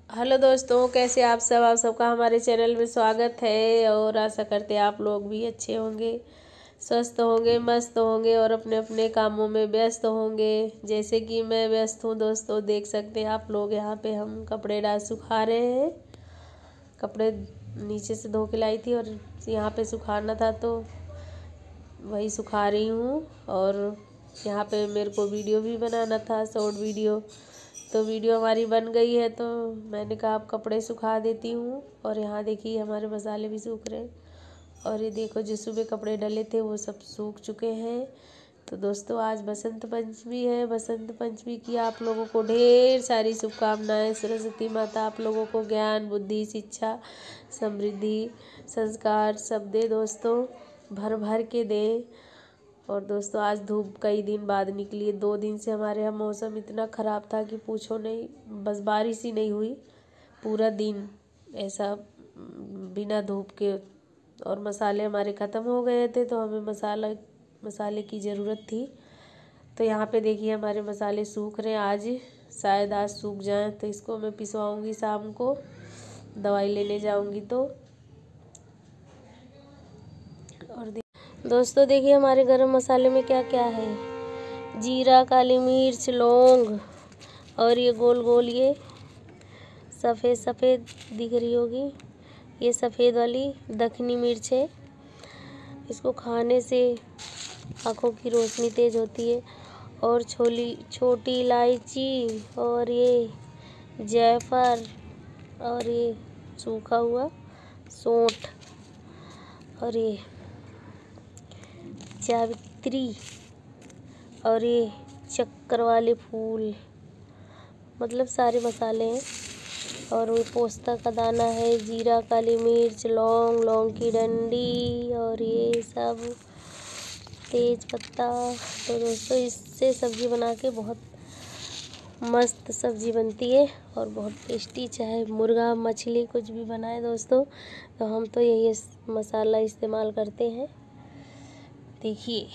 Hello दोस्तों, कैसे आप सबका हमारे चैनल में स्वागत है। और आशा करते हैं आप लोग भी अच्छे होंगे, स्वस्थ होंगे, मस्त होंगे और अपने अपने कामों में व्यस्त होंगे। जैसे कि मैं व्यस्त हूँ दोस्तों, देख सकते हैं आप लोग। यहाँ पे हम कपड़े डाल सुखा रहे हैं। कपड़े नीचे से धो के लाई थी और यहाँ पे सुखाना था तो वही सुखा रही हूँ। और यहाँ पे मेरे को वीडियो भी बनाना था, शॉर्ट वीडियो। तो वीडियो हमारी बन गई है तो मैंने कहा आप कपड़े सुखा देती हूँ। और यहाँ देखिए हमारे मसाले भी सूख रहे हैं। और ये देखो जो सुबह कपड़े डले थे वो सब सूख चुके हैं। तो दोस्तों आज बसंत पंचमी है। बसंत पंचमी की आप लोगों को ढेर सारी शुभकामनाएं। सरस्वती माता आप लोगों को ज्ञान, बुद्धि, शिक्षा, समृद्धि, संस्कार सब दे दोस्तों, भर भर के दे। और दोस्तों आज धूप कई दिन बाद निकली है। 2 दिन से हमारे यहाँ मौसम इतना ख़राब था कि पूछो नहीं, बस बारिश ही नहीं हुई पूरा दिन ऐसा बिना धूप के। और मसाले हमारे ख़त्म हो गए थे तो हमें मसाले की ज़रूरत थी। तो यहाँ पे देखिए हमारे मसाले सूख रहे हैं। आज शायद आज सूख जाएं तो इसको मैं पिसवाऊँगी शाम को, दवाई लेने जाऊँगी तो। और दोस्तों देखिए हमारे गरम मसाले में क्या क्या है। जीरा, काली मिर्च, लौंग और ये गोल गोल ये सफ़ेद सफ़ेद दिख रही होगी, ये सफ़ेद वाली दखनी मिर्च है। इसको खाने से आँखों की रोशनी तेज़ होती है। और छोटी इलायची और ये जायफल और ये सूखा हुआ सौंठ और ये जावित्री और ये चक्कर वाले फूल, मतलब सारे मसाले हैं। और वो पोस्ता का दाना है, जीरा, काली मिर्च, लौंग की डंडी और ये सब तेज पत्ता। तो दोस्तों इससे सब्ज़ी बना के बहुत मस्त सब्ज़ी बनती है और बहुत टेस्टी। चाहे मुर्गा मछली कुछ भी बनाए दोस्तों, तो हम तो यही मसाला इस्तेमाल करते हैं। देखिए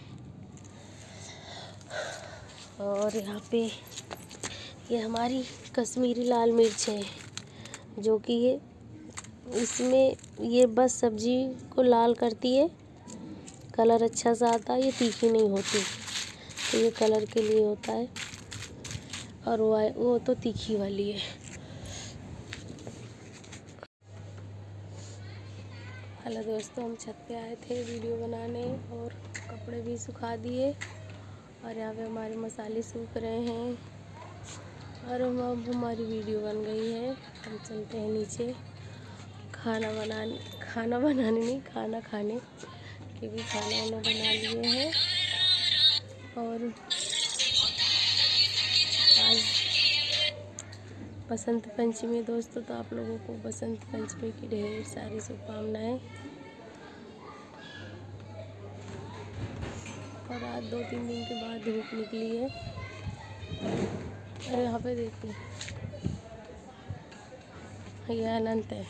और यहाँ पे ये हमारी कश्मीरी लाल मिर्च है, जो कि ये इसमें ये बस सब्ज़ी को लाल करती है, कलर अच्छा सा आता है। ये तीखी नहीं होती तो ये कलर के लिए होता है। और वो तो तीखी वाली है। हेलो दोस्तों, हम छत पे आए थे वीडियो बनाने और कपड़े भी सुखा दिए। और यहाँ पे हमारे मसाले सूख रहे हैं और अब हमारी वीडियो बन गई है। हम चलते हैं नीचे खाना बनाने नहीं, खाना खाने, क्योंकि खाना वाना बना लिए हैं। और आज बसंत पंचमी दोस्तों, तो आप लोगों को बसंत पंचमी की ढेर सारी शुभकामनाएं। और आज 2-3 दिन के बाद धूप निकली है। और यहाँ पे देखिए ये अनंत है,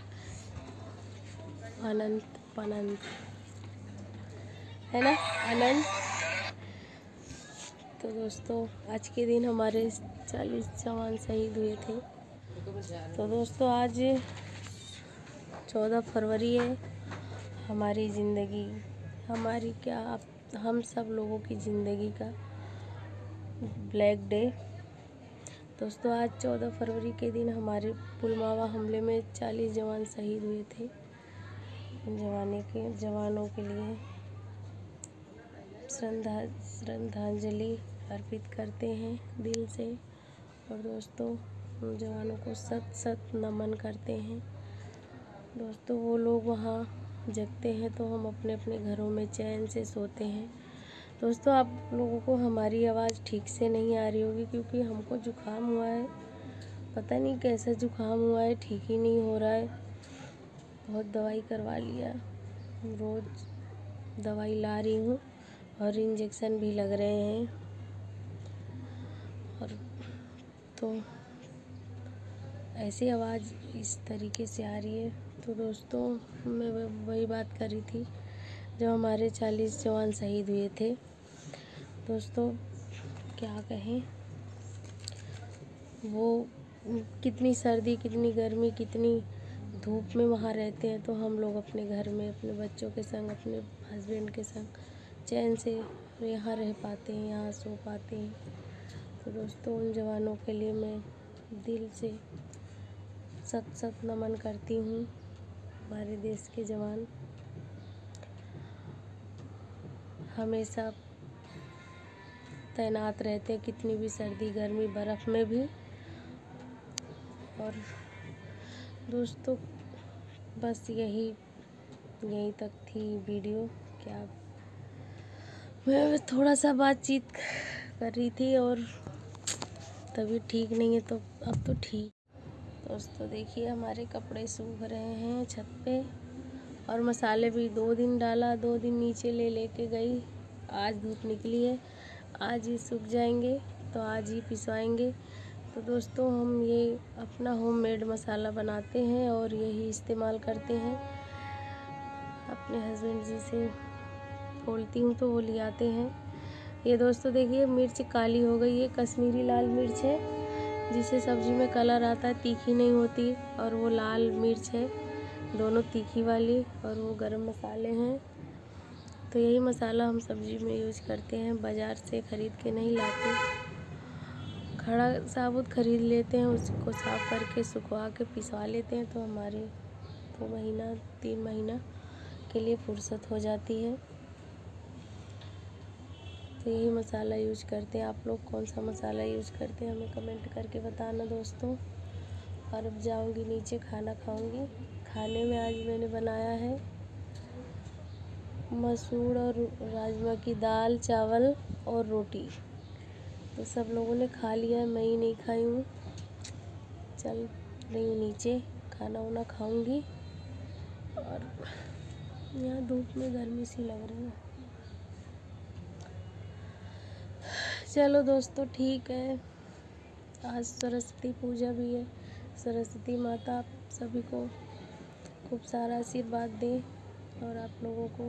अनंत है ना, अनंत। तो दोस्तों आज के दिन हमारे 40 जवान शहीद हुए थे। तो दोस्तों आज 14 फरवरी है। हमारी ज़िंदगी, हमारी क्या हम सब लोगों की ज़िंदगी का ब्लैक डे। दोस्तों आज 14 फरवरी के दिन हमारे पुलवामा हमले में 40 जवान शहीद हुए थे। जवानों के लिए श्रद्धांजलि अर्पित करते हैं दिल से। और दोस्तों उन जवानों को सत नमन करते हैं। दोस्तों वो लोग वहाँ जगते हैं तो हम अपने अपने घरों में चैन से सोते हैं। दोस्तों आप लोगों को हमारी आवाज़ ठीक से नहीं आ रही होगी, क्योंकि हमको जुकाम हुआ है। पता नहीं कैसा जुकाम हुआ है, ठीक ही नहीं हो रहा है। बहुत दवाई करवा लिया, रोज़ दवाई ला रही हूँ और इंजेक्शन भी लग रहे हैं। और तो ऐसी आवाज़ इस तरीके से आ रही है। तो दोस्तों मैं वही बात कर रही थी जब हमारे 40 जवान शहीद हुए थे। दोस्तों क्या कहें, वो कितनी सर्दी, कितनी गर्मी, कितनी धूप में वहाँ रहते हैं, तो हम लोग अपने घर में अपने बच्चों के संग, अपने हस्बैंड के संग चैन से यहाँ रह पाते हैं, यहाँ सो पाते हैं। तो दोस्तों, उन जवानों के लिए मैं दिल से सत सत नमन करती हूँ। हमारे देश के जवान हमेशा तैनात रहते हैं, कितनी भी सर्दी, गर्मी, बर्फ़ में भी। और दोस्तों, बस यहीं तक थी वीडियो। क्या मैं थोड़ा सा बातचीत कर रही थी और तभी ठीक नहीं है, तो अब तो ठीक। दोस्तों देखिए, हमारे कपड़े सूख रहे हैं छत पे, और मसाले भी 2 दिन डाला, 2 दिन नीचे लेके गई। आज धूप निकली है, आज ही सूख जाएंगे, तो आज ही पिसवाएंगे। तो दोस्तों, हम ये अपना होममेड मसाला बनाते हैं और यही इस्तेमाल करते हैं। अपने हस्बैंड जी से बोलती हूँ तो वो ले आते हैं। ये दोस्तों देखिए, मिर्च काली हो गई है, कश्मीरी लाल मिर्च है, जिससे सब्जी में कलर आता है, तीखी नहीं होती। और वो लाल मिर्च है, दोनों तीखी वाली, और वो गरम मसाले हैं। तो यही मसाला हम सब्जी में यूज करते हैं, बाज़ार से ख़रीद के नहीं लाते। खड़ा साबुत ख़रीद लेते हैं, उसको साफ़ करके सुखवा के पिसवा लेते हैं, तो हमारे 2 महीना 3 महीना के लिए फुर्सत हो जाती है। तो यही मसाला यूज करते हैं। आप लोग कौन सा मसाला यूज करते हैं, हमें कमेंट करके बताना दोस्तों। और अब जाऊंगी नीचे, खाना खाऊंगी। खाने में आज मैंने बनाया है मसूर और राजमा की दाल, चावल और रोटी। तो सब लोगों ने खा लिया है, मैं ही नहीं खाई हूँ। चल रही हूँ नीचे, खाना वाना खाऊंगी। और यहाँ धूप में गर्मी सी लग रही है। चलो दोस्तों, ठीक है। आज सरस्वती पूजा भी है। सरस्वती माता आप सभी को खूब सारा आशीर्वाद दें, और आप लोगों को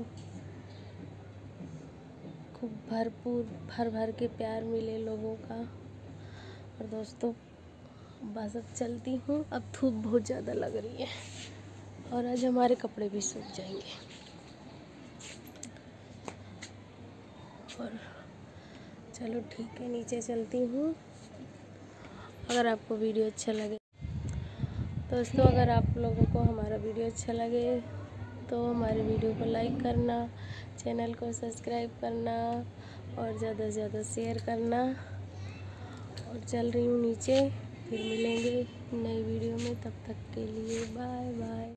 खूब भरपूर भर के प्यार मिले लोगों का। और दोस्तों, बस अब चलती हूँ, अब धूप बहुत ज़्यादा लग रही है, और आज हमारे कपड़े भी सूख जाएंगे। और चलो ठीक है, नीचे चलती हूँ। अगर आपको वीडियो अच्छा लगे दोस्तों, अगर आप लोगों को हमारा वीडियो अच्छा लगे तो हमारे वीडियो को लाइक करना, चैनल को सब्सक्राइब करना, और ज़्यादा से ज़्यादा शेयर करना। और चल रही हूँ नीचे, फिर मिलेंगे नई वीडियो में। तब तक के लिए बाय बाय।